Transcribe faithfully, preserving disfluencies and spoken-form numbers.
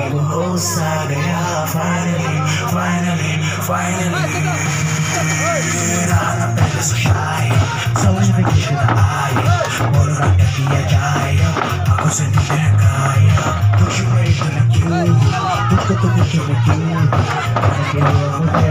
वो हो सा गया finally finally finally राना पहले से शाय समझ में किसी ना आए बोल रहा है किया जाए आंखों से नीचे गाया कुछ मेरी तो क्यों तुझको तो क्यों क्यों